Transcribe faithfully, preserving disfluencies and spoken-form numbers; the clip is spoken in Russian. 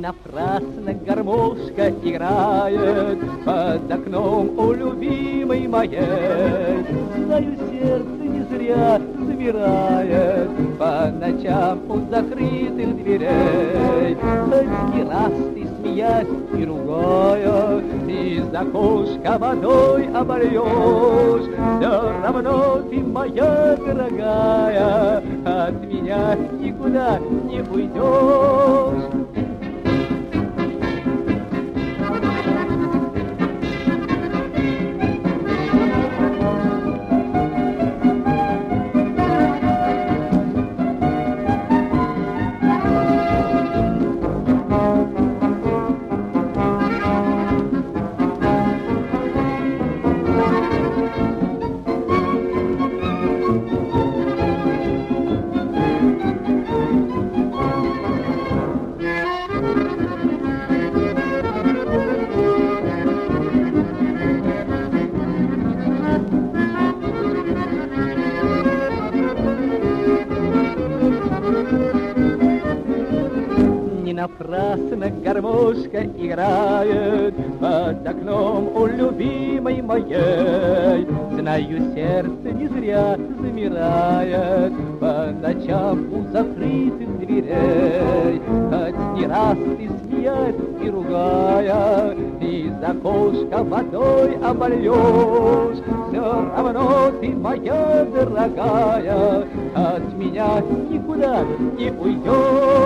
напрасно гармошка играет под окном у любимой моей. Знаю, сердце не зря замирает по ночам у закрытых дверей. Хоть не раз ты, смеясь и ругая, из окошка водой обольешь, все равно ты, моя дорогая, от меня никуда не уйдешь. Напрасно гармошка играет под окном у любимой моей. Знаю, сердце не зря замирает по ночам у закрытых дверей. Хоть не раз ты, смеясь и ругая, из окошка водой обольешь, все равно ты, моя дорогая, от меня никуда не уйдешь.